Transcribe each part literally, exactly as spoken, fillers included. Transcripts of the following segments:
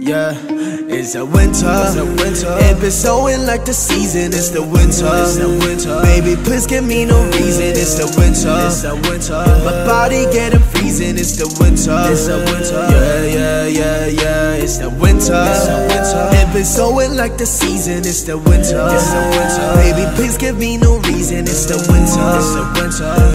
Yeah, it's the winter. It's the winter. It been snowing like the season. It's the winter. It's the winter. Baby, please give me no reason. It's the winter. It's the winter. My body getting freezing. It's the winter. It's the winter. Yeah, yeah, yeah, yeah. It's the winter. It's the winter. It been snowing like the season. It's the winter. It's the winter. Baby, please give me no reason. It's the winter. It's the winter.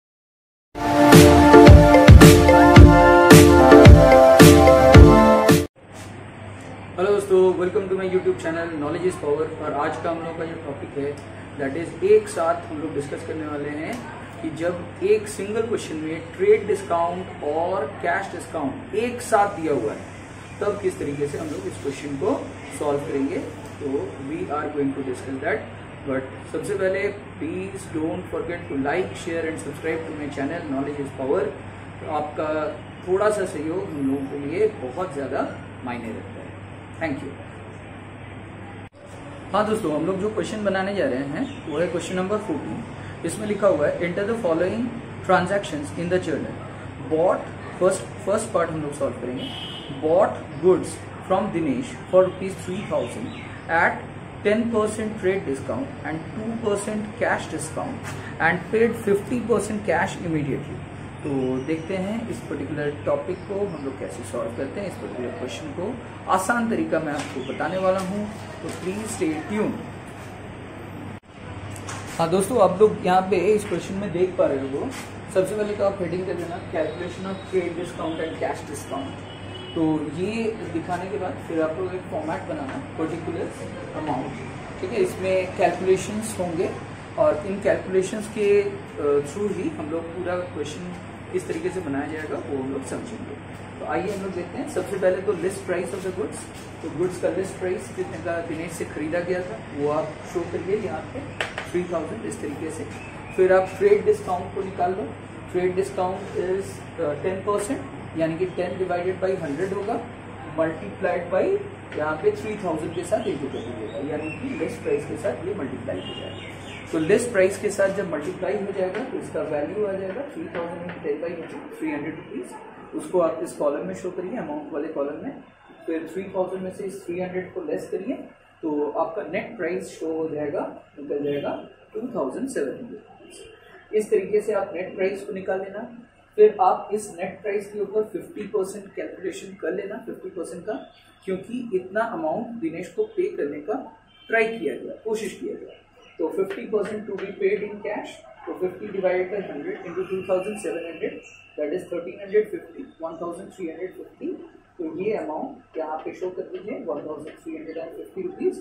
Hello दोस्तों, welcome to my YouTube channel knowledge is power. और आज का हम लोग का जो topic है that is एक साथ हम लोग डिस्कस करने वाले हैं कि जब एक सिंगल क्वेश्चन में ट्रेड डिस्काउंट और कैश डिस्काउंट एक साथ दिया हुआ है तब किस तरीके से हम लोग इस क्वेश्चन को सॉल्व करेंगे। तो we are going to discuss that. But सबसे पहले please don't forget to like share and subscribe to my channel knowledge is power. तो आपका थोड़ा सा सहयोग हम लोगों के लिए बहुत ज़्यादा मायने रखता है। Thank you. हाँ दोस्तों, हम लोग जो क्वेश्चन बनाने जा रहे हैं वो है क्वेश्चन नंबर फोर्टीन। इसमें लिखा हुआ है enter the following transactions in the journal. But first first part हम लोग सॉल्व करेंगे। Bought goods from Dinesh for rupees three thousand at ten percent trade discount and two percent cash discount and paid fifty percent cash immediately. तो देखते हैं इस particular topic को हम लोग कैसे सॉल्व करते हैं। इस पर्टिकुलर क्वेश्चन को आसान तरीका मैं आपको बताने वाला हूं, तो प्लीज स्टे ट्यून। हाँ दोस्तों, आप लोग यहाँ पे इस क्वेश्चन में देख पा रहे हो। सबसे पहले तो आप हेडिंग कर देना calculation of trade discount and cash discount. तो ये दिखाने के बाद फिर आप लोग एक फॉर्मेट बनाना पर्टिकुलर अमाउंट, ठीक है। इसमें कैलकुलेशंस होंगे और इन कैलकुलेशंस के थ्रू ही हम लोग पूरा क्वेश्चन किस तरीके से बनाया जाएगा वो हम लोग समझेंगे। तो आइए हम लोग देखते हैं। सबसे पहले तो list price of the goods. तो गुड्स का लिस्ट प्राइस कितने का दिनेश से खरीदा गया था वो आप शो करिए यहाँ पे थ्री थाउजेंड इस तरीके से। फिर आप ट्रेड डिस्काउंट को निकाल लो। Trade discount is ten percent, यानी कि टेन डिवाइडेड बाई हंड्रेड होगा मल्टीप्लाइड बाई यहाँ पे थ्री थाउजेंड के साथ इंटू कर दीजिएगा, यानी कि लिस्ट प्राइस के साथ ये मल्टीप्लाई हो जाएगा। तो लिस्ट प्राइस के साथ जब मल्टीप्लाई हो जाएगा तो इसका वैल्यू आ जाएगा three thousand ten by hundred three hundred rupees. उसको आप इस कॉलम में शो करिए, अमाउंट वाले कॉलम में। फिर थ्री थाउजेंड में से इस थ्री हंड्रेड को लेस करिए तो आपका नेट प्राइस शो हो जाएगा, निकल जाएगा two thousand seven hundred rupees. इस तरीके से आप नेट प्राइस को निकाल लेना। फिर आप इस नेट प्राइस के ऊपर फिफ्टी परसेंट कैलकुलेशन कर लेना, फिफ्टी परसेंट का, क्योंकि इतना अमाउंट दिनेश को पे करने का ट्राई किया गया, कोशिश किया गया। तो fifty percent to be paid in cash, तो fifty divided by hundred into two thousand seven hundred that is thirteen hundred fifty, one thousand three hundred fifty. तो ये अमाउंट यहाँ पे शो कर दीजिए one thousand three hundred and fifty rupees.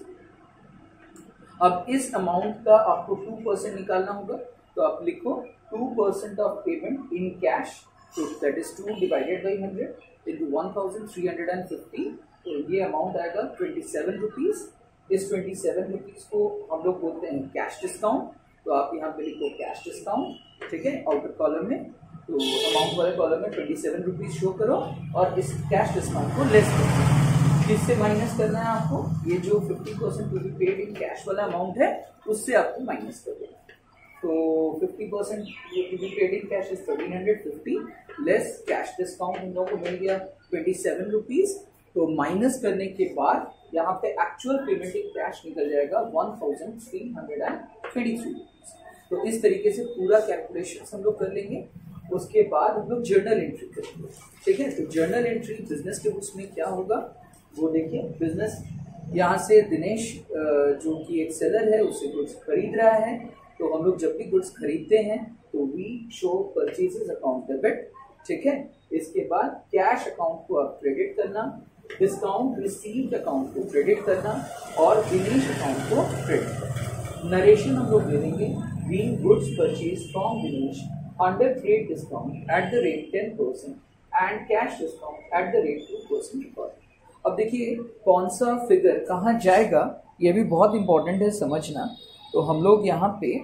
अब इस amount का आपको टू परसेंट निकालना होगा, तो आप लिखो two percent of payment in cash, तो that is two divided by hundred into one thousand three hundred and fifty. तो ये अमाउंट आएगा ट्वेंटी सेवन रुपीज। इस ट्वेंटी सेवन रुपीज को हम लोग बोलते हैं कैश डिस्काउंट। तो आप यहाँ पे लिखो कैश डिस्काउंट, ठीक है, आउटर कॉलम में। तो अमाउंट वाले कॉलम में ट्वेंटी सेवन रुपीज शो करो और इस कैश डिस्काउंट को लेस करो। किससे माइनस करना है आपको? ये जो fifty percent to be paid in cash वाला अमाउंट है उससे आपको माइनस कर देना। तो fifty percent to be paid in cash is thirteen hundred fifty less cash discount हम लोग को मिल गया ट्वेंटी सेवन रुपीज। तो माइनस करने के बाद यहाँ पे एक्चुअल पेमेंट इन कैश निकल जाएगा one thousand three hundred and twenty three. तो इस तरीके से पूरा कैलकुलेशन हम लोग कर लेंगे। उसके बाद हम लोग जर्नल एंट्री करेंगे, ठीक है। तो जर्नल एंट्री बिजनेस के बुक्स में क्या होगा वो देखिए। बिजनेस यहाँ से दिनेश जो कि एक सेलर है उससे गुड्स खरीद रहा है। तो हम लोग जब भी गुड्स खरीदते हैं तो we show purchases account debit, ठीक है। इसके बाद कैश अकाउंट को आप क्रेडिट करना, डिस्काउंट रिसीव्ड अकाउंट को क्रेडिट करना और दिनेश अकाउंट को क्रेडिट करना। नरेशन हम लोग दे देंगे being goods purchase from Dinesh under trade discount at the rate ten percent and cash discount at the rate two percent record. अब देखिए कौन सा फिगर कहाँ जाएगा ये भी बहुत इंपॉर्टेंट है समझना। तो हम लोग यहाँ पे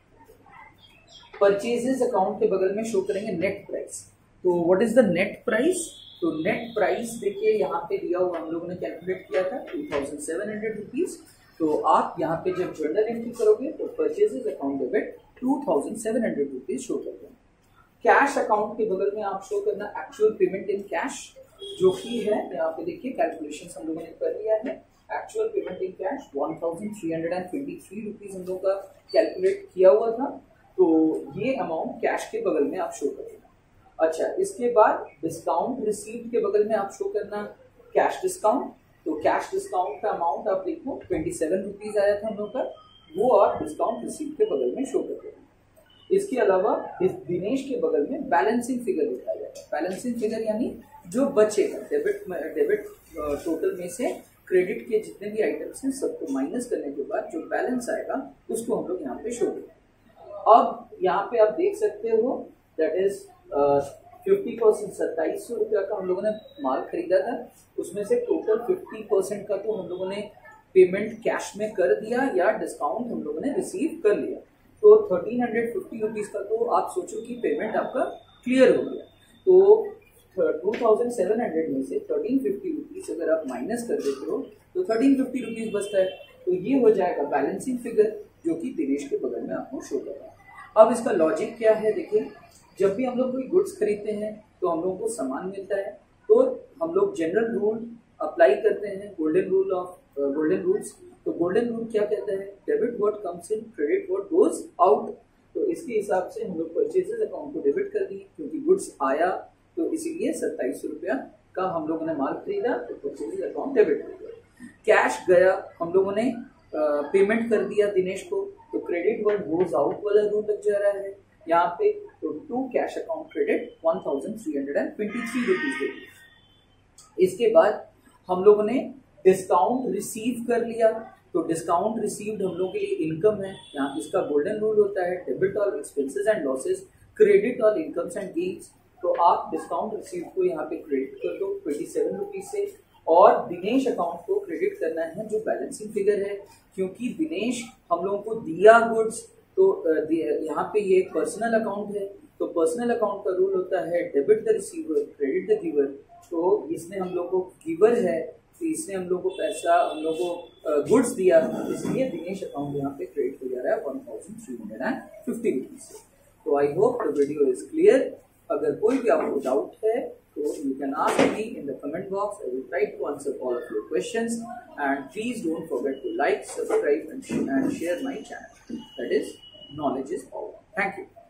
परचेजेस अकाउंट के बगल में शो करेंगे नेट प्राइस। तो what is the net price? तो नेट प्राइस देखिए यहाँ पे दिया हुआ हम लोगों ने कैलकुलेट किया था two thousand seven hundred rupees. तो आप यहाँ पे जब जर्नल एंट्री करोगे तो purchases account debit two thousand seven hundred rupees show कर देना। कैश अकाउंट के बगल में आप शो करना एक्चुअल पेमेंट इन कैश। जो कि है यहाँ पे देखिए कैलकुलेशन हम लोगों ने कर लिया है। Actual payment in cash one thousand three hundred and twenty three rupees हम लोग का कैलकुलेट किया हुआ था। तो ये अमाउंट कैश के बगल में आप शो करेंगे। अच्छा, इसके बाद डिस्काउंट रिसीव्ड के बगल में आप शो करना कैश डिस्काउंट। तो कैश डिस्काउंट का अमाउंट आप देखो ट्वेंटी सेवन रुपीज आया था हम लोग का, वो आप डिस्काउंट रिसीव्ड के बगल में शो कर देंगे। इसके अलावा इस दिनेश के बगल में बैलेंसिंग फिगर लिखा जाएगा। बैलेंसिंग फिगर यानी जो बचेगा डेबिट डेबिट टोटल में से क्रेडिट के जितने भी आइटम्स हैं सबको माइनस करने के बाद जो बैलेंस आएगा उसको हम लोग यहाँ पे शो करेंगे। अब यहाँ पे आप देख सकते हो दैट इज फिफ्टी परसेंट सत्ताईस सौ रुपया का हम लोगों ने माल खरीदा था, उसमें से टोटल फिफ्टी परसेंट का तो हम लोगों ने पेमेंट कैश में कर दिया या डिस्काउंट हम लोगों ने रिसीव कर लिया। तो थर्टीन हंड्रेड फिफ्टी रुपीज का तो आप सोचो कि पेमेंट आपका क्लियर हो गया। तो टू थाउजेंड सेवन हंड्रेड में से थर्टीन फिफ्टी रुपीज अगर आप माइनस कर देते हो तो थर्टीन फिफ्टी रुपीज बचता है। तो ये हो जाएगा बैलेंसिंग फिगर जो कि दिनेश के बगल में आपको शो कर रहा है। अब इसका लॉजिक क्या है, देखिए जब भी हम लोग कोई गुड्स खरीदते हैं तो हम लोग को सामान मिलता है, तो हम लोग जनरल रूल अप्लाई करते हैं, golden rule of golden rules. तो गोल्डन रूल क्या कहता है, debit what comes in credit what goes out. तो इसके हिसाब से हम लोग परचेजेस अकाउंट को डेबिट कर दिए क्योंकि गुड्स आया, तो इसीलिए सत्ताईस सौ रुपया का हम लोगों ने माल खरीदा तो परचेजेस अकाउंट डेबिट कर दिया। कैश गया, हम लोगों ने पेमेंट कर दिया दिनेश को, तो क्रेडिट व्हाट गोज आउट वाला रूल लग जा रहा है यहाँ पे। तो to cash account credit one thousand three hundred and twenty three rupees दे दिए। इसके बाद हम लोगों ने डिस्काउंट रिसीव कर लिया, तो डिस्काउंट रिसीव्ड हम लोग के लिए इनकम है। यहाँ इसका गोल्डन रूल होता है debit all expenses and losses, credit all incomes and gains. तो आप डिस्काउंट रिसीव को यहाँ पे क्रेडिट कर दो ट्वेंटी सेवन रुपीज से, और दिनेश अकाउंट को क्रेडिट करना है जो बैलेंसिंग फिगर है, क्योंकि दिनेश हम लोगों को दिया गुड्स। तो यहाँ पे ये पर्सनल अकाउंट है, तो पर्सनल अकाउंट का रूल होता है debit the receiver credit the giver. तो इसने हम लोग को गिवर है, तो इसने हम लोग को पैसा हम लोग को गुड्स दिया, इसलिए दिनेश अकाउंट यहाँ पे क्रेडिट हो जा रहा है one thousand three hundred and fifty rupees से। तो I hope the video is clear. अगर कोई भी आपको डाउट है तो you can ask me in the comment box. I will try to answer all of your questions, and please don't forget to like, subscribe and, sh and share my channel. That is Knowledge is Power. Thank you.